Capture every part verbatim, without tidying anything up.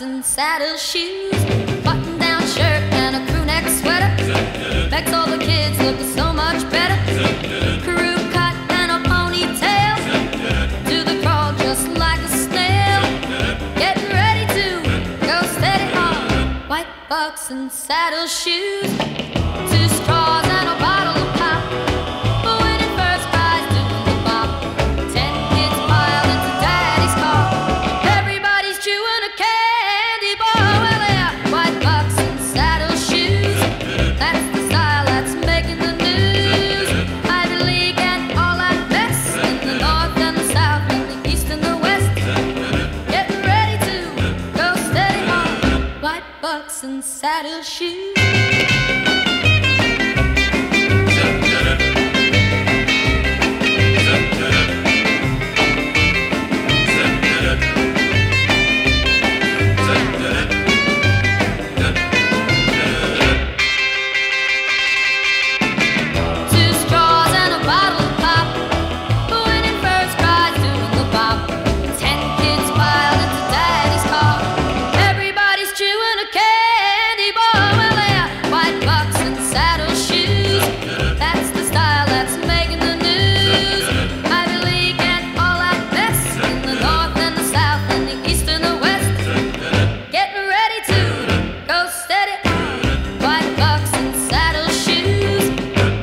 bucks and saddle shoes, button-down shirt and a crew-neck sweater. Makes all the kids look so much better. Crew cut and a ponytail, do the crawl just like a snail. Getting ready to go steady on white bucks and saddle shoes. Two straws and a bottle of pop, winning first prize doing the bop. Ten kids piled into daddy's car, everybody's chewing a candy bar. Well, yeah, white bucks and saddle shoes, that's the style that's making the news. Ivy League and all that mess, in the north and the south and the east and the west. Getting ready to go steady on white bucks and saddle shoes.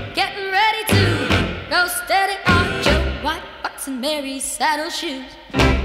Steady on Joe White bucks and Mary's saddle shoes.